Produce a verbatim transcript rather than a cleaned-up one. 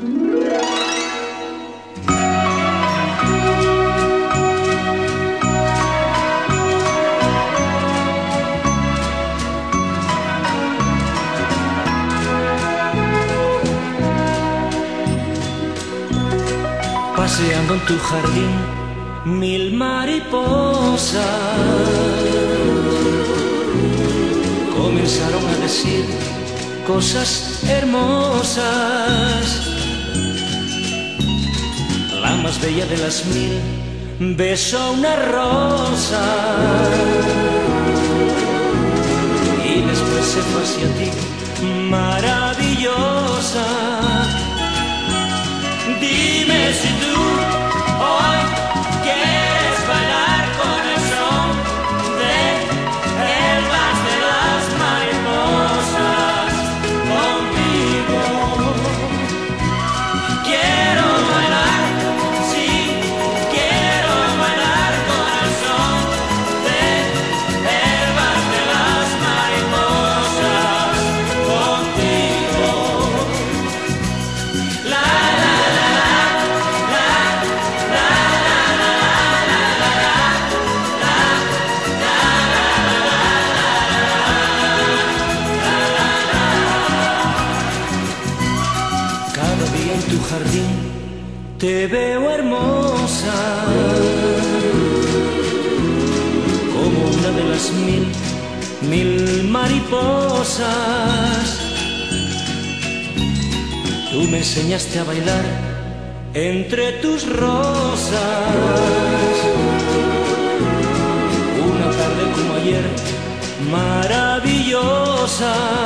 Paseando en tu jardín, mil mariposas comenzaron a decir cosas hermosas. La más bella de las mil besó una rosa y después se fue hacia ti, maravillosa. Dime si tú hoy quieres bailar con el son de el vals de las mariposas conmigo. Quiero bailar, sí, quiero bailar con el son de el vals de las mariposas contigo. La, en tu jardín te veo hermosa, como una de las mil, mil mariposas. Tú me enseñaste a bailar entre tus rosas, una tarde como ayer, maravillosa.